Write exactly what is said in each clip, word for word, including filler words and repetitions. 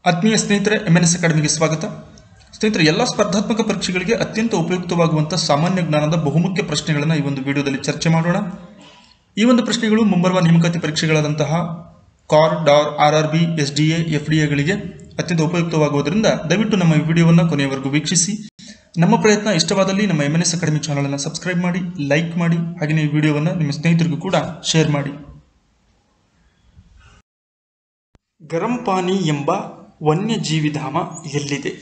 ಆತ್ಮೀಯ ಸ್ನೇಹಿತರೆ, M N S ಅಕಾಡೆಮಿಗೆ ಸ್ವಾಗತ. ಸ್ನೇಹಿತರೆ, ಎಲ್ಲ ಸ್ಪರ್ಧಾತ್ಮಕ ಪರೀಕ್ಷೆಗಳಿಗೆ ಅತ್ಯಂತ ಉಪಯುಕ್ತವಾಗುವಂಥ ಸಾಮಾನ್ಯ ಜ್ಞಾನದ ಬಹುಮುಖ್ಯ ಪ್ರಶ್ನೆಗಳನ್ನು ಈ ಒಂದು ವಿಡಿಯೋದಲ್ಲಿ ಚರ್ಚೆ ಮಾಡೋಣ. ಈ ಒಂದು ಪ್ರಶ್ನೆಗಳು ಮುಂಬರುವ ನೇಮಕಾತಿ ಪರೀಕ್ಷೆಗಳಾದಂತಹ CAR, DAR, R R B, S D A, F D ಎಗಳಿಗೆ ಅತ್ಯಂತ ಉಪಯುಕ್ತವಾಗುವುದರಿಂದ ದಯವಿಟ್ಟು ನಮ್ಮ ಈ ವಿಡಿಯೋವನ್ನು ಕೊನೆಯವರೆಗೂ ವೀಕ್ಷಿಸಿ. ನಮ್ಮ ಪ್ರಯತ್ನ ಇಷ್ಟವಾದಲ್ಲಿ ನಮ್ಮ ಎಂ ಎನ್ ಎಸ್ ಅಕಾಡೆಮಿ ಚಾನಲನ್ನು ಸಬ್ಸ್ಕ್ರೈಬ್ ಮಾಡಿ, ಲೈಕ್ ಮಾಡಿ, ಹಾಗೆಯೇ ಈ ವಿಡಿಯೋವನ್ನು ನಿಮ್ಮ ಸ್ನೇಹಿತರಿಗೂ ಕೂಡ ಶೇರ್ ಮಾಡಿ. ಗರಂಪಾನಿ ಎಂಬ ವನ್ಯಜೀವಿಧಾಮ ಎಲ್ಲಿದೆ?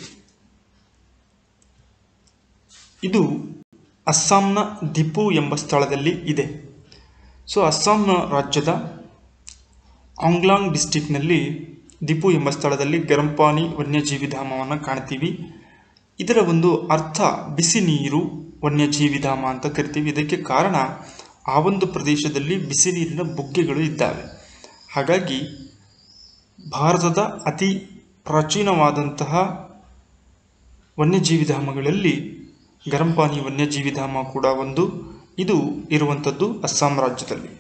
ಇದು ಅಸ್ಸಾಂನ ದಿಪು ಎಂಬ ಸ್ಥಳದಲ್ಲಿ ಇದೆ. ಸೊ ಅಸ್ಸಾಂ ರಾಜ್ಯದ ಆಂಗ್ಲಾಂಗ್ ಡಿಸ್ಟಿಕ್ನಲ್ಲಿ ದಿಪು ಎಂಬ ಸ್ಥಳದಲ್ಲಿ ಗರಂಪಾನಿ ವನ್ಯಜೀವಿಧಾಮವನ್ನು ಕಾಣ್ತೀವಿ. ಇದರ ಒಂದು ಅರ್ಥ ಬಿಸಿ ನೀರು ವನ್ಯಜೀವಿಧಾಮ ಅಂತ ಕರಿತೀವಿ. ಇದಕ್ಕೆ ಕಾರಣ ಆ ಒಂದು ಪ್ರದೇಶದಲ್ಲಿ ಬಿಸಿ ನೀರಿನ ಬುಗ್ಗೆಗಳು ಇದ್ದಾವೆ. ಹಾಗಾಗಿ ಭಾರತದ ಅತಿ ಪ್ರಾಚೀನವಾದಂತಹ ವನ್ಯಜೀವಿಧಾಮಗಳಲ್ಲಿ ಗರಂಪಾನಿ ವನ್ಯಜೀವಿಧಾಮ ಕೂಡ ಒಂದು. ಇದು ಇರುವಂಥದ್ದು ಅಸ್ಸಾಂ ರಾಜ್ಯದಲ್ಲಿ.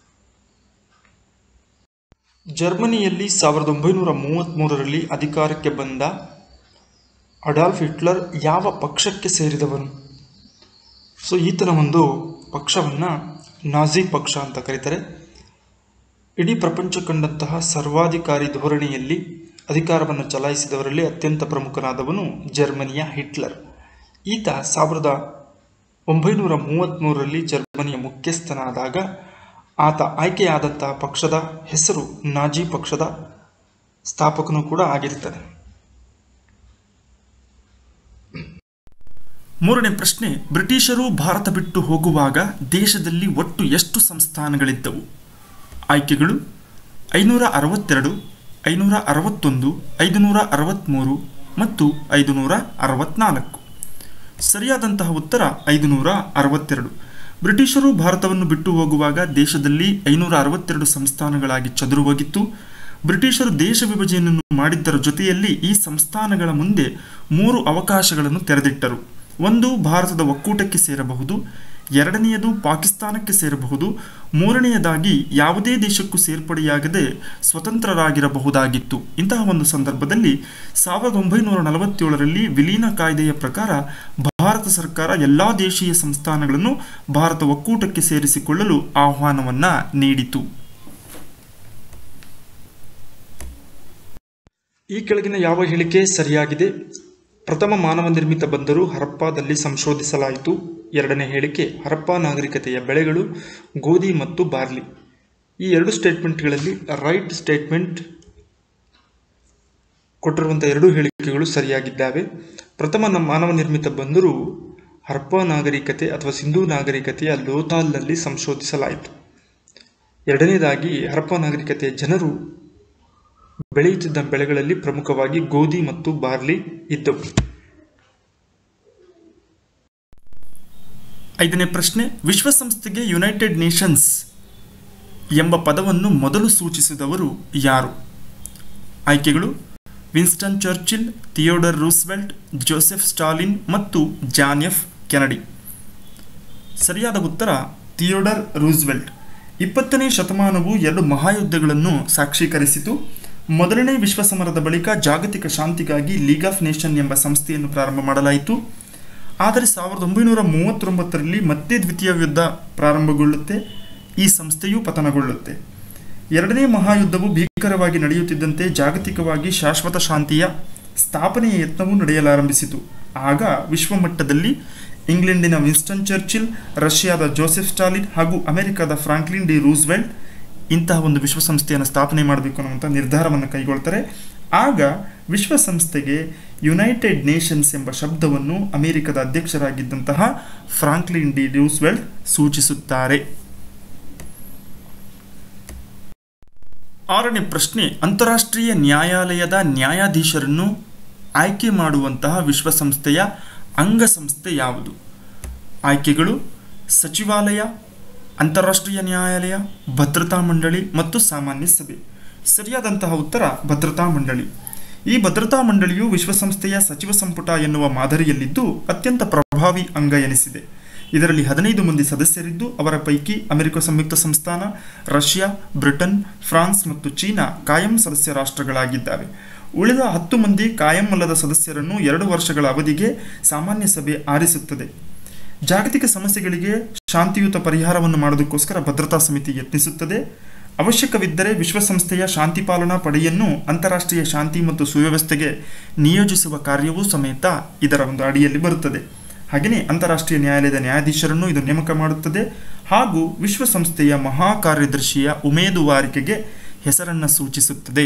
ಜರ್ಮನಿಯಲ್ಲಿ ಸಾವಿರದ ಒಂಬೈನೂರ ಮೂವತ್ತ್ಮೂರರಲ್ಲಿ ಅಧಿಕಾರಕ್ಕೆ ಬಂದ ಅಡಾಲ್ಫ್ ಹಿಟ್ಲರ್ ಯಾವ ಪಕ್ಷಕ್ಕೆ ಸೇರಿದವನು? ಸೊ ಈತನ ಒಂದು ಪಕ್ಷವನ್ನು ನಾಜಿ ಪಕ್ಷ ಅಂತ ಕರೀತಾರೆ. ಇಡೀ ಪ್ರಪಂಚ ಕಂಡಂತಹ ಸರ್ವಾಧಿಕಾರಿ ಧೋರಣೆಯಲ್ಲಿ ಅಧಿಕಾರವನ್ನು ಚಲಾಯಿಸಿದವರಲ್ಲಿ ಅತ್ಯಂತ ಪ್ರಮುಖನಾದವನು ಜರ್ಮನಿಯ ಹಿಟ್ಲರ್. ಈತ ಸಾವಿರದ ಒಂಬೈನೂರ ಮೂವತ್ತ್ಮೂರರಲ್ಲಿ ಜರ್ಮನಿಯ ಮುಖ್ಯಸ್ಥನಾದಾಗ ಆತ ಆಯ್ಕೆಯಾದಂತಹ ಪಕ್ಷದ ಹೆಸರು ನಾಜಿ ಪಕ್ಷದ ಸ್ಥಾಪಕನೂ ಕೂಡ ಆಗಿರ್ತಾನೆ. ಮೂರನೇ ಪ್ರಶ್ನೆ, ಬ್ರಿಟಿಷರು ಭಾರತ ಬಿಟ್ಟು ಹೋಗುವಾಗ ದೇಶದಲ್ಲಿ ಒಟ್ಟು ಎಷ್ಟು ಸಂಸ್ಥಾನಗಳಿದ್ದವು? ಆಯ್ಕೆಗಳು ಐನೂರ ಅರವತ್ತೆರಡು, ಐನೂರ ಅರವತ್ತೊಂದು, ಐದುನೂರ ಅರವತ್ತ್ಮೂರು ಮತ್ತು ಐದುನೂರ ಅರವತ್ತ್ನಾಲ್ಕು. ಸರಿಯಾದಂತಹ ಉತ್ತರ ಐದುನೂರ ಅರವತ್ತೆರಡು. ಬ್ರಿಟಿಷರು ಭಾರತವನ್ನು ಬಿಟ್ಟು ಹೋಗುವಾಗ ದೇಶದಲ್ಲಿ ಐನೂರ ಅರವತ್ತೆರಡು ಸಂಸ್ಥಾನಗಳಾಗಿ ಚದುರು ಹೋಗಿತ್ತು. ಬ್ರಿಟಿಷರು ದೇಶ ವಿಭಜನೆಯನ್ನು ಮಾಡಿದ್ದರ ಜೊತೆಯಲ್ಲಿ ಈ ಸಂಸ್ಥಾನಗಳ ಮುಂದೆ ಮೂರು ಅವಕಾಶಗಳನ್ನು ತೆರೆದಿಟ್ಟರು. ಒಂದು, ಭಾರತದ ಒಕ್ಕೂಟಕ್ಕೆ ಸೇರಬಹುದು. ಎರಡನೆಯದು, ಪಾಕಿಸ್ತಾನಕ್ಕೆ ಸೇರಬಹುದು. ಮೂರನೆಯದಾಗಿ ಯಾವುದೇ ದೇಶಕ್ಕೂ ಸೇರ್ಪಡೆಯಾಗದೆ ಸ್ವತಂತ್ರರಾಗಿರಬಹುದಾಗಿತ್ತು. ಇಂತಹ ಒಂದು ಸಂದರ್ಭದಲ್ಲಿ ಸಾವಿರದ ಒಂಬೈನೂರ ನಲವತ್ತೇಳರಲ್ಲಿ ವಿಲೀನ ಕಾಯ್ದೆಯ ಪ್ರಕಾರ ಭಾರತ ಸರ್ಕಾರ ಎಲ್ಲ ದೇಶೀಯ ಸಂಸ್ಥಾನಗಳನ್ನು ಭಾರತ ಒಕ್ಕೂಟಕ್ಕೆ ಸೇರಿಸಿಕೊಳ್ಳಲು ಆಹ್ವಾನವನ್ನ ನೀಡಿತು. ಈ ಕೆಳಗಿನ ಯಾವ ಹೇಳಿಕೆ ಸರಿಯಾಗಿದೆ? ಪ್ರಥಮ ಮಾನವ ನಿರ್ಮಿತ ಬಂದರು ಹರಪ್ಪಾದಲ್ಲಿ ಸಂಶೋಧಿಸಲಾಯಿತು. ಎರಡನೇ ಹೇಳಿಕೆ, ಹರಪ್ಪಾ ನಾಗರಿಕತೆಯ ಬೆಳೆಗಳು ಗೋಧಿ ಮತ್ತು ಬಾರ್ಲಿ. ಈ ಎರಡು ಸ್ಟೇಟ್ಮೆಂಟ್ಗಳಲ್ಲಿ ರೈಟ್ ಸ್ಟೇಟ್ಮೆಂಟ್ ಕೊಟ್ಟಿರುವಂಥ ಎರಡು ಹೇಳಿಕೆಗಳು ಸರಿಯಾಗಿದ್ದಾವೆ. ಪ್ರಥಮ ಮಾನವ ನಿರ್ಮಿತ ಬಂದರು ಹರಪ್ಪಾ ನಾಗರಿಕತೆ ಅಥವಾ ಸಿಂಧೂ ನಾಗರಿಕತೆಯ ಲೋಥಾಲ್ನಲ್ಲಿ ಸಂಶೋಧಿಸಲಾಯಿತು. ಎರಡನೇದಾಗಿ ಹರಪ್ಪಾ ನಾಗರಿಕತೆಯ ಜನರು ಬೆಳೆಯುತ್ತಿದ್ದ ಬೆಳೆಗಳಲ್ಲಿ ಪ್ರಮುಖವಾಗಿ ಗೋಧಿ ಮತ್ತು ಬಾರ್ಲಿ ಇದ್ದವು. ಐದನೇ ಪ್ರಶ್ನೆ, ವಿಶ್ವಸಂಸ್ಥೆಗೆ ಯುನೈಟೆಡ್ ನೇಷನ್ಸ್ ಎಂಬ ಪದವನ್ನು ಮೊದಲು ಸೂಚಿಸಿದವರು ಯಾರು? ಆಯ್ಕೆಗಳು Winston Churchill, Theodore Roosevelt, Joseph Stalin ಮತ್ತು ಜಾನ್ ಎಫ್ ಕೆನಡಿ. ಸರಿಯಾದ ಉತ್ತರ ಥಿಯೋಡರ್ ರೂಸ್ವೆಲ್ಟ್. ಇಪ್ಪತ್ತನೇ ಶತಮಾನವು ಎರಡು ಮಹಾಯುದ್ಧಗಳನ್ನು ಸಾಕ್ಷೀಕರಿಸಿತು. ಮೊದಲನೇ ವಿಶ್ವ ಸಮರದ ಬಳಿಕ ಜಾಗತಿಕ ಶಾಂತಿಗಾಗಿ ಲೀಗ್ ಆಫ್ ನೇಷನ್ ಎಂಬ ಸಂಸ್ಥೆಯನ್ನು ಪ್ರಾರಂಭ ಮಾಡಲಾಯಿತು. ಆದರೆ ಸಾವಿರದ ಒಂಬೈನೂರ ಮೂವತ್ತೊಂಬತ್ತರಲ್ಲಿ ಮತ್ತೆ ದ್ವಿತೀಯ ಯುದ್ಧ ಪ್ರಾರಂಭಗೊಳ್ಳುತ್ತೆ. ಈ ಸಂಸ್ಥೆಯು ಪತನಗೊಳ್ಳುತ್ತೆ. ಎರಡನೇ ಮಹಾಯುದ್ಧವು ಭೀಕರವಾಗಿ ನಡೆಯುತ್ತಿದ್ದಂತೆ ಜಾಗತಿಕವಾಗಿ ಶಾಶ್ವತ ಶಾಂತಿಯ ಸ್ಥಾಪನೆಯ ಯತ್ನವು ನಡೆಯಲಾರಂಭಿಸಿತು. ಆಗ ವಿಶ್ವಮಟ್ಟದಲ್ಲಿ ಇಂಗ್ಲೆಂಡಿನ ವಿನ್ಸ್ಟನ್ ಚರ್ಚಿಲ್, ರಷ್ಯಾದ ಜೋಸೆಫ್ ಸ್ಟಾಲಿನ್ ಹಾಗೂ ಅಮೆರಿಕದ ಫ್ರಾಂಕ್ಲಿನ್ ಡಿ ರೂಸ್ವೆಲ್ಟ್ ಇಂತಹ ಒಂದು ವಿಶ್ವಸಂಸ್ಥೆಯನ್ನು ಸ್ಥಾಪನೆ ಮಾಡಬೇಕು ಅನ್ನುವಂಥ ನಿರ್ಧಾರವನ್ನು ಕೈಗೊಳ್ತಾರೆ. ಆಗ ವಿಶ್ವಸಂಸ್ಥೆಗೆ ಯುನೈಟೆಡ್ ನೇಷನ್ಸ್ ಎಂಬ ಶಬ್ದವನ್ನು ಅಮೆರಿಕದ ಅಧ್ಯಕ್ಷರಾಗಿದ್ದಂತಹ ಫ್ರಾಂಕ್ಲಿನ್ ಡಿ ರೂಸ್ವೆಲ್ಟ್ ಸೂಚಿಸುತ್ತಾರೆ. ಆರನೇ ಪ್ರಶ್ನೆ, ಅಂತಾರಾಷ್ಟ್ರೀಯ ನ್ಯಾಯಾಲಯದ ನ್ಯಾಯಾಧೀಶರನ್ನು ಆಯ್ಕೆ ಮಾಡುವಂತಹ ವಿಶ್ವಸಂಸ್ಥೆಯ ಅಂಗಸಂಸ್ಥೆ ಯಾವುದು? ಆಯ್ಕೆಗಳು ಸಚಿವಾಲಯ, ಅಂತಾರಾಷ್ಟ್ರೀಯ ನ್ಯಾಯಾಲಯ, ಭದ್ರತಾ ಮಂಡಳಿ ಮತ್ತು ಸಾಮಾನ್ಯ ಸಭೆ. ಸರಿಯಾದಂತಹ ಉತ್ತರ ಭದ್ರತಾ ಮಂಡಳಿ. ಈ ಭದ್ರತಾ ಮಂಡಳಿಯು ವಿಶ್ವಸಂಸ್ಥೆಯ ಸಚಿವ ಸಂಪುಟ ಎನ್ನುವ ಮಾದರಿಯಲ್ಲಿದ್ದು ಅತ್ಯಂತ ಪ್ರಭಾವಿ ಅಂಗ ಎನಿಸಿದೆ. ಇದರಲ್ಲಿ ಹದಿನೈದು ಮಂದಿ ಸದಸ್ಯರಿದ್ದು ಅವರ ಪೈಕಿ ಅಮೆರಿಕ ಸಂಯುಕ್ತ ಸಂಸ್ಥಾನ, ರಷ್ಯಾ, ಬ್ರಿಟನ್, ಫ್ರಾನ್ಸ್ ಮತ್ತು ಚೀನಾ ಕಾಯಂ ಸದಸ್ಯ ರಾಷ್ಟ್ರಗಳಾಗಿದ್ದಾವೆ. ಉಳಿದ ಹತ್ತು ಮಂದಿ ಕಾಯಂ ಅಲ್ಲದ ಸದಸ್ಯರನ್ನು ಎರಡು ವರ್ಷಗಳ ಅವಧಿಗೆ ಸಾಮಾನ್ಯ ಸಭೆ ಆರಿಸುತ್ತದೆ. ಜಾಗತಿಕ ಸಮಸ್ಯೆಗಳಿಗೆ ಶಾಂತಿಯುತ ಪರಿಹಾರವನ್ನು ಮಾಡೋದಕ್ಕೋಸ್ಕರ ಭದ್ರತಾ ಸಮಿತಿ ಯತ್ನಿಸುತ್ತದೆ. ಅವಶ್ಯಕವಿದ್ದರೆ ವಿಶ್ವಸಂಸ್ಥೆಯ ಶಾಂತಿ ಪಾಲನಾ ಪಡೆಯನ್ನು ಅಂತಾರಾಷ್ಟ್ರೀಯ ಶಾಂತಿ ಮತ್ತು ಸುವ್ಯವಸ್ಥೆಗೆ ನಿಯೋಜಿಸುವ ಕಾರ್ಯವೂ ಸಮೇತ ಇದರ ಒಂದು ಅಡಿಯಲ್ಲಿ ಬರುತ್ತದೆ. ಹಾಗೆಯೇ ಅಂತಾರಾಷ್ಟ್ರೀಯ ನ್ಯಾಯಾಲಯದ ನ್ಯಾಯಾಧೀಶರನ್ನು ಇದು ನೇಮಕ ಮಾಡುತ್ತದೆ ಹಾಗೂ ವಿಶ್ವಸಂಸ್ಥೆಯ ಮಹಾ ಕಾರ್ಯದರ್ಶಿಯ ಉಮೇದುವಾರಿಕೆಗೆ ಹೆಸರನ್ನು ಸೂಚಿಸುತ್ತದೆ.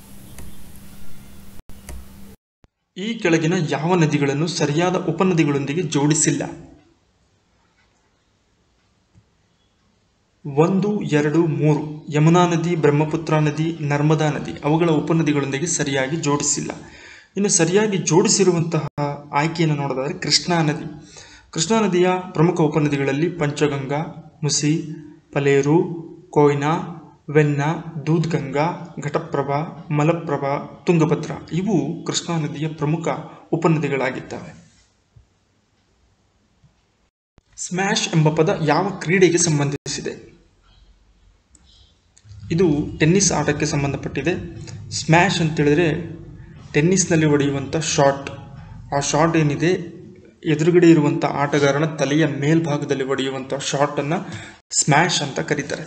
ಈ ಕೆಳಗಿನ ಯಾವ ನದಿಗಳನ್ನು ಸರಿಯಾದ ಉಪನದಿಗಳೊಂದಿಗೆ ಜೋಡಿಸಿಲ್ಲ? ಒಂದು, ಎರಡು, ಮೂರು. ಯಮುನಾ ನದಿ, ಬ್ರಹ್ಮಪುತ್ರ ನದಿ, ನರ್ಮದಾ ನದಿ ಅವುಗಳ ಉಪನದಿಗಳೊಂದಿಗೆ ಸರಿಯಾಗಿ ಜೋಡಿಸಿಲ್ಲ. ಇನ್ನು ಸರಿಯಾಗಿ ಜೋಡಿಸಿರುವಂತಹ ಆಯ್ಕೆಯನ್ನು ನೋಡೋದಾದರೆ ಕೃಷ್ಣಾ ನದಿ. ಕೃಷ್ಣಾ ನದಿಯ ಪ್ರಮುಖ ಉಪನದಿಗಳಲ್ಲಿ ಪಂಚಗಂಗಾ, ಮುಸಿ, ಪಲೇರು, ಕೊಯ್ನಾ, ವೆನ್ನಾ, ದೂದ್ಗಂಗಾ, ಘಟಪ್ರಭಾ, ಮಲಪ್ರಭಾ, ತುಂಗಭದ್ರಾ ಇವು ಕೃಷ್ಣಾ ನದಿಯ ಪ್ರಮುಖ ಉಪನದಿಗಳಾಗಿದ್ದಾವೆ. ಸ್ಮ್ಯಾಶ್ ಎಂಬ ಪದ ಯಾವ ಕ್ರೀಡೆಗೆ ಸಂಬಂಧಿಸಿದೆ? ಇದು ಟೆನ್ನಿಸ್ ಆಟಕ್ಕೆ ಸಂಬಂಧಪಟ್ಟಿದೆ. ಸ್ಮ್ಯಾಶ್ ಅಂತೇಳಿದರೆ ಟೆನ್ನಿಸ್ನಲ್ಲಿ ಹೊಡೆಯುವಂಥ ಶಾಟ್. ಆ ಶಾಟ್ ಏನಿದೆ ಎದುರುಗಡೆ ಇರುವಂಥ ಆಟಗಾರನ ತಲೆಯ ಮೇಲ್ಭಾಗದಲ್ಲಿ ಹೊಡೆಯುವಂಥ ಶಾಟನ್ನು ಸ್ಮ್ಯಾಶ್ ಅಂತ ಕರೀತಾರೆ.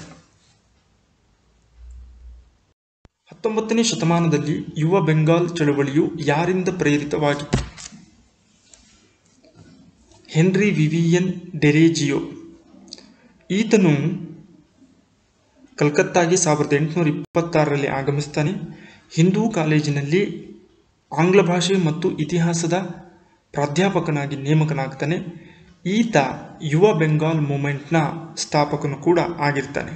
ಹತ್ತೊಂಬತ್ತನೇ ಶತಮಾನದಲ್ಲಿ ಯುವ ಬೆಂಗಾಲ್ ಚಳವಳಿಯು ಯಾರಿಂದ ಪ್ರೇರಿತವಾಗಿತ್ತು? Henry Vivian ಡೆರೇಜಿಯೋ. ಈತನು ಕಲ್ಕತ್ತಾಗೆ ಸಾವಿರದ ಎಂಟುನೂರ ಇಪ್ಪತ್ತಾರರಲ್ಲಿ ಆಗಮಿಸ್ತಾನೆ. ಹಿಂದೂ ಕಾಲೇಜಿನಲ್ಲಿ ಆಂಗ್ಲ ಭಾಷೆ ಮತ್ತು ಇತಿಹಾಸದ ಪ್ರಾಧ್ಯಾಪಕನಾಗಿ ನೇಮಕನಾಗ್ತಾನೆ. ಈತ ಯುವ ಬೆಂಗಾಲ್ ಮೂವ್ಮೆಂಟ್ನ ಸ್ಥಾಪಕನು ಕೂಡ ಆಗಿರ್ತಾನೆ.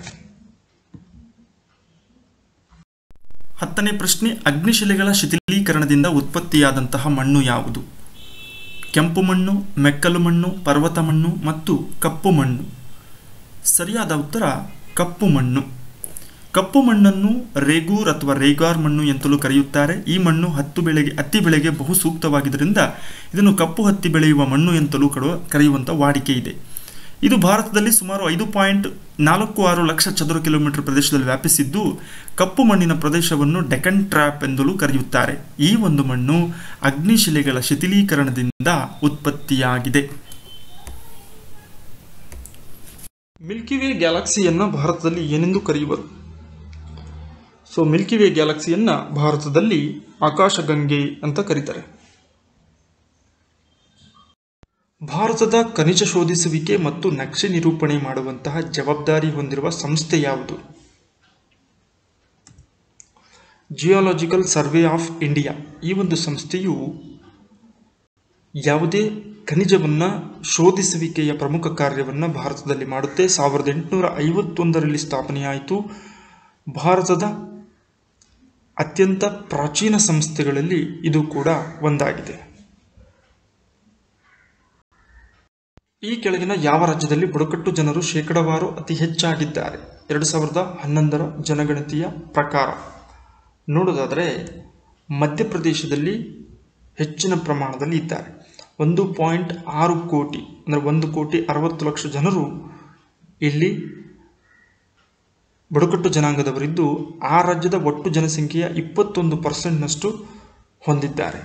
ಹತ್ತನೇ ಪ್ರಶ್ನೆ, ಅಗ್ನಿಶಿಲೆಗಳ ಶಿಥಿಲೀಕರಣದಿಂದ ಉತ್ಪತ್ತಿಯಾದಂತಹ ಮಣ್ಣು ಯಾವುದು? ಕೆಂಪು ಮಣ್ಣು, ಮೆಕ್ಕಲು ಮಣ್ಣು, ಪರ್ವತ ಮಣ್ಣು ಮತ್ತು ಕಪ್ಪು ಮಣ್ಣು. ಸರಿಯಾದ ಉತ್ತರ ಕಪ್ಪು ಮಣ್ಣು. ಕಪ್ಪು ಮಣ್ಣನ್ನು ರೇಗೂರ್ ಅಥವಾ ರೇಗಾರ್ ಮಣ್ಣು ಎಂತಲೂ ಕರೆಯುತ್ತಾರೆ. ಈ ಮಣ್ಣು ಹತ್ತು ಬೆಳೆಗೆ ಹತ್ತಿ ಬೆಳೆಗೆ ಬಹು ಸೂಕ್ತವಾಗಿದ್ದರಿಂದ ಇದನ್ನು ಕಪ್ಪು ಹತ್ತಿ ಬೆಳೆಯುವ ಮಣ್ಣು ಎಂತಲೂ ಕರೆಯುವಂಥ ವಾಡಿಕೆ ಇದೆ. ಇದು ಭಾರತದಲ್ಲಿ ಸುಮಾರು ಐದು ಪಾಯಿಂಟ್ ನಾಲ್ಕು ಆರು ಲಕ್ಷ ಚದುರ ಕಿಲೋಮೀಟರ್ ಪ್ರದೇಶದಲ್ಲಿ ವ್ಯಾಪಿಸಿದ್ದು ಕಪ್ಪು ಮಣ್ಣಿನ ಪ್ರದೇಶವನ್ನು ಡೆಕನ್ ಟ್ರ್ಯಾಪ್ ಎಂದಲೂ ಕರೆಯುತ್ತಾರೆ. ಈ ಒಂದು ಮಣ್ಣು ಅಗ್ನಿಶಿಲೆಗಳ ಶಿಥಿಲೀಕರಣದಿಂದ ಉತ್ಪತ್ತಿಯಾಗಿದೆ. ಮಿಲ್ಕಿವೇ ಗ್ಯಾಲಕ್ಸಿಯನ್ನು ಭಾರತದಲ್ಲಿ ಏನೆಂದು ಕರೆಯುವರು? ಸೊ ಮಿಲ್ಕಿವೇ ಗ್ಯಾಲಕ್ಸಿಯನ್ನು ಭಾರತದಲ್ಲಿ ಆಕಾಶಗಂಗೆ ಅಂತ ಕರೀತಾರೆ. ಭಾರತದ ಖನಿಜ ಶೋಧಿಸುವಿಕೆ ಮತ್ತು ನಕ್ಷೆ ನಿರೂಪಣೆ ಮಾಡುವಂತಹ ಜವಾಬ್ದಾರಿ ಹೊಂದಿರುವ ಸಂಸ್ಥೆ ಯಾವುದು? Geological survey of India. ಈ ಒಂದು ಸಂಸ್ಥೆಯು ಯಾವುದೇ ಖನಿಜವನ್ನು ಶೋಧಿಸುವಿಕೆಯ ಪ್ರಮುಖ ಕಾರ್ಯವನ್ನು ಭಾರತದಲ್ಲಿ ಮಾಡುತ್ತೆ. ಸಾವಿರದ ಎಂಟುನೂರ ಐವತ್ತೊಂದರಲ್ಲಿ ಸ್ಥಾಪನೆಯಾಯಿತು. ಭಾರತದ ಅತ್ಯಂತ ಪ್ರಾಚೀನ ಸಂಸ್ಥೆಗಳಲ್ಲಿ ಇದು ಕೂಡ ಒಂದಾಗಿದೆ. ಈ ಕೆಳಗಿನ ಯಾವ ರಾಜ್ಯದಲ್ಲಿ ಬುಡಕಟ್ಟು ಜನರು ಶೇಕಡಾವಾರು ಅತಿ ಹೆಚ್ಚಾಗಿದ್ದಾರೆ? ಎರಡು ಸಾವಿರದ ಹನ್ನೊಂದರ ಜನಗಣತಿಯ ಪ್ರಕಾರ ನೋಡೋದಾದರೆ ಮಧ್ಯಪ್ರದೇಶದಲ್ಲಿ ಹೆಚ್ಚಿನ ಪ್ರಮಾಣದಲ್ಲಿ ಇದ್ದಾರೆ. ಒಂದು ಪಾಯಿಂಟ್ ಆರು ಕೋಟಿ ಅಂದರೆ ಒಂದು ಕೋಟಿ ಅರವತ್ತು ಲಕ್ಷ ಜನರು ಇಲ್ಲಿ ಬುಡಕಟ್ಟು ಜನಾಂಗದವರಿದ್ದು ಆ ರಾಜ್ಯದ ಒಟ್ಟು ಜನಸಂಖ್ಯೆಯ ಇಪ್ಪತ್ತೊಂದು ಪರ್ಸೆಂಟ್ನಷ್ಟು ಹೊಂದಿದ್ದಾರೆ.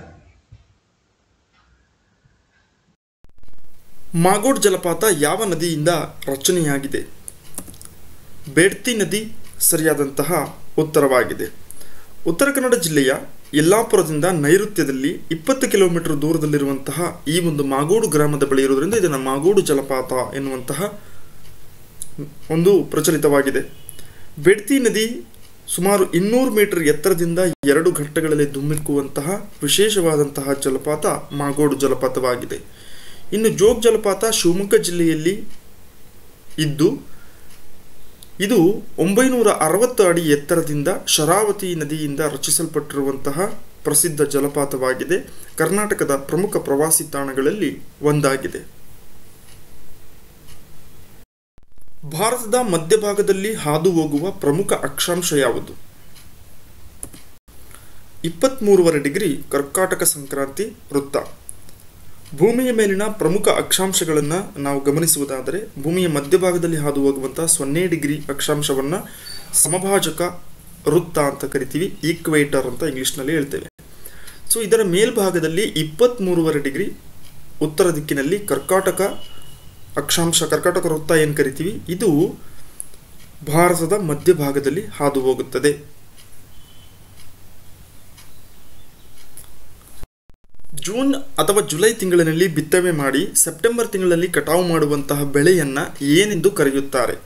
ಮಾಗೋಡ್ ಜಲಪಾತ ಯಾವ ನದಿಯಿಂದ ರಚನೆಯಾಗಿದೆ? ಬೇಡ್ತಿ ನದಿ ಸರಿಯಾದಂತಹ ಉತ್ತರವಾಗಿದೆ. ಉತ್ತರ ಕನ್ನಡ ಜಿಲ್ಲೆಯ ಯಲ್ಲಾಪುರದಿಂದ ನೈಋತ್ಯದಲ್ಲಿ ಇಪ್ಪತ್ತು ಕಿಲೋಮೀಟರ್ ದೂರದಲ್ಲಿರುವಂತಹ ಈ ಒಂದು ಮಾಗೋಡು ಗ್ರಾಮದ ಬಳಿ ಇರುವುದರಿಂದ ಇದನ್ನು ಮಾಗೋಡು ಜಲಪಾತ ಎನ್ನುವಂತಹ ಒಂದು ಪ್ರಚಲಿತವಾಗಿದೆ. ಬೇಡ್ತಿ ನದಿ ಸುಮಾರು ಇನ್ನೂರು ಮೀಟರ್ ಎತ್ತರದಿಂದ ಎರಡು ಘಟ್ಟಗಳಲ್ಲಿ ಧುಮ್ಮಿಕ್ಕುವಂತಹ ವಿಶೇಷವಾದಂತಹ ಜಲಪಾತ ಮಾಗೋಡು ಜಲಪಾತವಾಗಿದೆ. ಇನ್ನು ಜೋಗ್ ಜಲಪಾತ ಶಿವಮೊಗ್ಗ ಜಿಲ್ಲೆಯಲ್ಲಿ ಇದ್ದು ಇದು ಒಂಬೈನೂರ ಅರವತ್ತು ಅಡಿ ಎತ್ತರದಿಂದ ಶರಾವತಿ ನದಿಯಿಂದ ರಚಿಸಲ್ಪಟ್ಟಿರುವಂತಹ ಪ್ರಸಿದ್ಧ ಜಲಪಾತವಾಗಿದೆ. ಕರ್ನಾಟಕದ ಪ್ರಮುಖ ಪ್ರವಾಸಿ ತಾಣಗಳಲ್ಲಿ ಒಂದಾಗಿದೆ. ಭಾರತದ ಮಧ್ಯಭಾಗದಲ್ಲಿ ಹಾದು ಹೋಗುವ ಪ್ರಮುಖ ಅಕ್ಷಾಂಶ ಯಾವುದು? ಇಪ್ಪತ್ತ್ಮೂರುವರೆ ಡಿಗ್ರಿ ಕರ್ಕಾಟಕ ಸಂಕ್ರಾಂತಿ ವೃತ್ತ. ಭೂಮಿಯ ಮೇಲಿನ ಪ್ರಮುಖ ಅಕ್ಷಾಂಶಗಳನ್ನು ನಾವು ಗಮನಿಸುವುದಾದರೆ ಭೂಮಿಯ ಮಧ್ಯಭಾಗದಲ್ಲಿ ಹಾದು ಹೋಗುವಂತಹ ಸೊನ್ನೆ ಡಿಗ್ರಿ ಅಕ್ಷಾಂಶವನ್ನು ಸಮಭಾಜಕ ವೃತ್ತ ಅಂತ ಕರಿತೀವಿ, ಈಕ್ವೇಟರ್ ಅಂತ ಇಂಗ್ಲೀಷ್ನಲ್ಲಿ ಹೇಳ್ತೇವೆ. ಸೊ ಇದರ ಮೇಲ್ಭಾಗದಲ್ಲಿ ಇಪ್ಪತ್ತ್ಮೂರುವರೆ ಡಿಗ್ರಿ ಉತ್ತರ ದಿಕ್ಕಿನಲ್ಲಿ ಕರ್ಕಾಟಕ ಅಕ್ಷಾಂಶ, ಕರ್ಕಾಟಕ ವೃತ್ತ ಏನು ಕರಿತೀವಿ, ಇದು ಭಾರತದ ಮಧ್ಯಭಾಗದಲ್ಲಿ ಹಾದು ಹೋಗುತ್ತದೆ. ಜೂನ್ ಅಥವಾ ಜುಲೈ ತಿಂಗಳಿನಲ್ಲಿ ಬಿತ್ತನೆ ಮಾಡಿ ಸೆಪ್ಟೆಂಬರ್ ತಿಂಗಳಲ್ಲಿ ಕಟಾವು ಮಾಡುವಂತಹ ಬೆಳೆಯನ್ನು ಏನೆಂದು ಕರೆಯುತ್ತಾರೆ?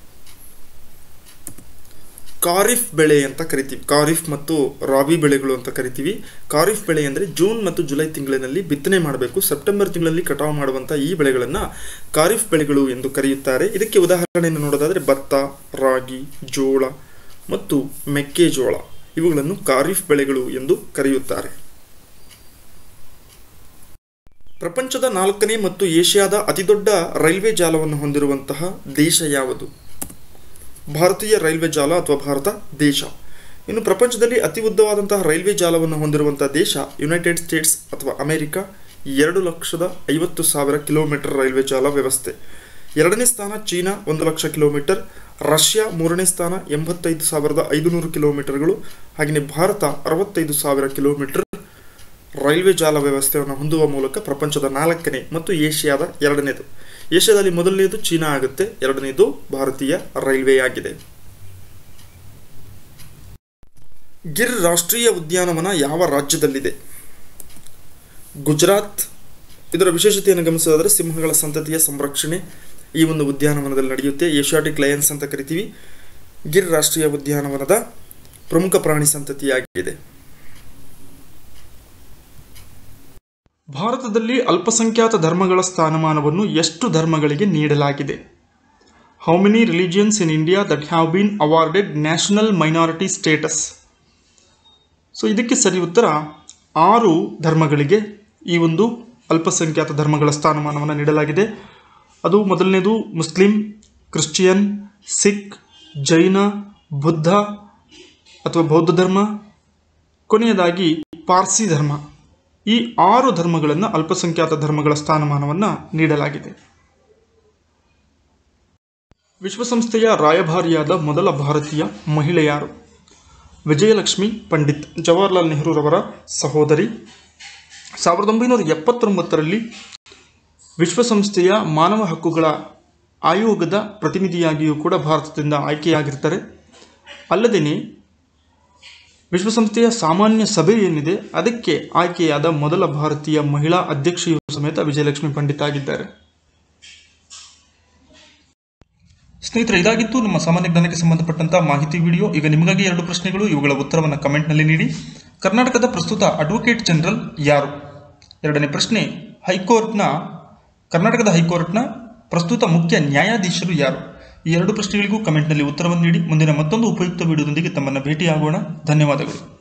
ಖಾರಿಫ್ ಬೆಳೆ ಅಂತ ಕರಿತೀವಿ. ಖಾರಿಫ್ ಮತ್ತು ರಾಬಿ ಬೆಳೆಗಳು ಅಂತ ಕರಿತೀವಿ. ಖಾರಿಫ್ ಬೆಳೆ ಅಂದರೆ ಜೂನ್ ಮತ್ತು ಜುಲೈ ತಿಂಗಳಿನಲ್ಲಿ ಬಿತ್ತನೆ ಮಾಡಬೇಕು, ಸೆಪ್ಟೆಂಬರ್ ತಿಂಗಳಲ್ಲಿ ಕಟಾವು ಮಾಡುವಂಥ ಈ ಬೆಳೆಗಳನ್ನು ಖಾರಿಫ್ ಬೆಳೆಗಳು ಎಂದು ಕರೆಯುತ್ತಾರೆ. ಇದಕ್ಕೆ ಉದಾಹರಣೆಯನ್ನು ನೋಡೋದಾದರೆ ಭತ್ತ, ರಾಗಿ, ಜೋಳ ಮತ್ತು ಮೆಕ್ಕೆಜೋಳ ಇವುಗಳನ್ನು ಖಾರಿಫ್ ಬೆಳೆಗಳು ಎಂದು ಕರೆಯುತ್ತಾರೆ. ಪ್ರಪಂಚದ ನಾಲ್ಕನೇ ಮತ್ತು ಏಷ್ಯಾದ ಅತಿದೊಡ್ಡ ರೈಲ್ವೆ ಜಾಲವನ್ನು ಹೊಂದಿರುವಂತಹ ದೇಶ ಯಾವುದು? ಭಾರತೀಯ ರೈಲ್ವೆ ಜಾಲ ಅಥವಾ ಭಾರತ ದೇಶ. ಇನ್ನು ಪ್ರಪಂಚದಲ್ಲಿ ಅತಿ ಉದ್ದವಾದಂತಹ ರೈಲ್ವೆ ಜಾಲವನ್ನು ಹೊಂದಿರುವಂತಹ ದೇಶ ಯುನೈಟೆಡ್ ಸ್ಟೇಟ್ಸ್ ಅಥವಾ ಅಮೆರಿಕ. ಎರಡು ಲಕ್ಷದ ಐವತ್ತು ಸಾವಿರ ಕಿಲೋಮೀಟರ್ ರೈಲ್ವೆ ಜಾಲ ವ್ಯವಸ್ಥೆ. ಎರಡನೇ ಸ್ಥಾನ ಚೀನಾ, ಒಂದು ಲಕ್ಷ ಕಿಲೋಮೀಟರ್. ರಷ್ಯಾ ಮೂರನೇ ಸ್ಥಾನ, ಎಂಬತ್ತೈದು ಸಾವಿರದ ಐದುನೂರು ಕಿಲೋಮೀಟರ್ಗಳು. ಹಾಗೆಯೇ ಭಾರತ ಅರವತ್ತೈದು ಸಾವಿರ ಕಿಲೋಮೀಟರ್ ರೈಲ್ವೆ ಜಾಲ ವ್ಯವಸ್ಥೆಯನ್ನು ಹೊಂದುವ ಮೂಲಕ ಪ್ರಪಂಚದ ನಾಲ್ಕನೇ ಮತ್ತು ಏಷ್ಯಾದ ಎರಡನೇದು. ಏಷ್ಯಾದಲ್ಲಿ ಮೊದಲನೇದು ಚೀನಾ ಆಗುತ್ತೆ, ಎರಡನೇದು ಭಾರತೀಯ ರೈಲ್ವೆ ಆಗಿದೆ. ಗಿರ್ ರಾಷ್ಟ್ರೀಯ ಉದ್ಯಾನವನ ಯಾವ ರಾಜ್ಯದಲ್ಲಿದೆ? ಗುಜರಾತ್. ಇದರ ವಿಶೇಷತೆಯನ್ನು ಗಮನಿಸೋದಾದರೆ ಸಿಂಹಗಳ ಸಂತತಿಯ ಸಂರಕ್ಷಣೆ ಈ ಒಂದು ಉದ್ಯಾನವನದಲ್ಲಿ ನಡೆಯುತ್ತೆ. ಏಷ್ಯಾಟಿಕ್ ಲಯನ್ಸ್ ಅಂತ ಕರಿತೀವಿ. ಗಿರ್ ರಾಷ್ಟ್ರೀಯ ಉದ್ಯಾನವನದ ಪ್ರಮುಖ ಪ್ರಾಣಿ ಸಂತತಿಯಾಗಿದೆ. ಭಾರತದಲ್ಲಿ ಅಲ್ಪಸಂಖ್ಯಾತ ಧರ್ಮಗಳ ಸ್ಥಾನಮಾನವನ್ನು ಎಷ್ಟು ಧರ್ಮಗಳಿಗೆ ನೀಡಲಾಗಿದೆ? How many religions in India that have been awarded national minority status? So ಇದಕ್ಕೆ ಸರಿ ಉತ್ತರ ಆರು ಧರ್ಮಗಳಿಗೆ ಈ ಒಂದು ಅಲ್ಪಸಂಖ್ಯಾತ ಧರ್ಮಗಳ ಸ್ಥಾನಮಾನವನ್ನು ನೀಡಲಾಗಿದೆ. ಅದು ಮೊದಲನೇದು ಮುಸ್ಲಿಂ, ಕ್ರಿಶ್ಚಿಯನ್, ಸಿಖ್, ಜೈನ, ಬುದ್ಧ ಅಥವಾ ಬೌದ್ಧ ಧರ್ಮ, ಕೊನೆಯದಾಗಿ ಪಾರ್ಸಿ ಧರ್ಮ. ಈ ಆರು ಧರ್ಮಗಳನ್ನು ಅಲ್ಪಸಂಖ್ಯಾತ ಧರ್ಮಗಳ ಸ್ಥಾನಮಾನವನ್ನು ನೀಡಲಾಗಿದೆ. ವಿಶ್ವಸಂಸ್ಥೆಯ ರಾಯಭಾರಿಯಾದ ಮೊದಲ ಭಾರತೀಯ ಮಹಿಳೆ ಯಾರು? ವಿಜಯಲಕ್ಷ್ಮಿ ಪಂಡಿತ್, ಜವಾಹರ್ಲಾಲ್ ನೆಹರೂರವರ ಸಹೋದರಿ. ಸಾವಿರದ ಒಂಬೈನೂರ ಎಪ್ಪತ್ತೊಂಬತ್ತರಲ್ಲಿ ವಿಶ್ವಸಂಸ್ಥೆಯ ಮಾನವ ಹಕ್ಕುಗಳ ಆಯೋಗದ ಪ್ರತಿನಿಧಿಯಾಗಿಯೂ ಕೂಡ ಭಾರತದಿಂದ ಆಯ್ಕೆಯಾಗಿರ್ತಾರೆ. ಅಲ್ಲದೇ ವಿಶ್ವಸಂಸ್ಥೆಯ ಸಾಮಾನ್ಯ ಸಭೆ ಏನಿದೆ ಅದಕ್ಕೆ ಆಯ್ಕೆಯಾದ ಮೊದಲ ಭಾರತೀಯ ಮಹಿಳಾ ಅಧ್ಯಕ್ಷೆಯೂ ಸಮೇತ ವಿಜಯಲಕ್ಷ್ಮಿ ಪಂಡಿತ್ ಆಗಿದ್ದಾರೆ. ಸ್ನೇಹಿತರೆ, ಇದಾಗಿತ್ತು ನಮ್ಮ ಸಾಮಾನ್ಯ ಜ್ಞಾನಕ್ಕೆ ಸಂಬಂಧಪಟ್ಟಂತಹ ಮಾಹಿತಿ ವಿಡಿಯೋ. ಈಗ ನಿಮಗಾಗಿ ಎರಡು ಪ್ರಶ್ನೆಗಳು, ಇವುಗಳ ಉತ್ತರವನ್ನು ಕಮೆಂಟ್ನಲ್ಲಿ ನೀಡಿ. ಕರ್ನಾಟಕದ ಪ್ರಸ್ತುತ ಅಡ್ವೊಕೇಟ್ ಜನರಲ್ ಯಾರು? ಎರಡನೇ ಪ್ರಶ್ನೆ, ಹೈಕೋರ್ಟ್ನ ಕರ್ನಾಟಕದ ಹೈಕೋರ್ಟ್ನ ಪ್ರಸ್ತುತ ಮುಖ್ಯ ನ್ಯಾಯಾಧೀಶರು ಯಾರು? ಈ ಎರಡು ಪ್ರಶ್ನೆಗಳಿಗೂ ಕಮೆಂಟ್ನಲ್ಲಿ ಉತ್ತರವನ್ನು ನೀಡಿ. ಮುಂದಿನ ಮತ್ತೊಂದು ಉಪಯುಕ್ತ ವಿಡಿಯೋದೊಂದಿಗೆ ತಮ್ಮನ್ನು ಭೇಟಿಯಾಗೋಣ. ಧನ್ಯವಾದಗಳು.